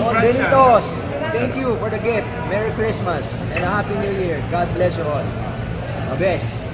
all Benitos, thank you for the gift. Merry Christmas and a Happy New Year. God bless you all. The best.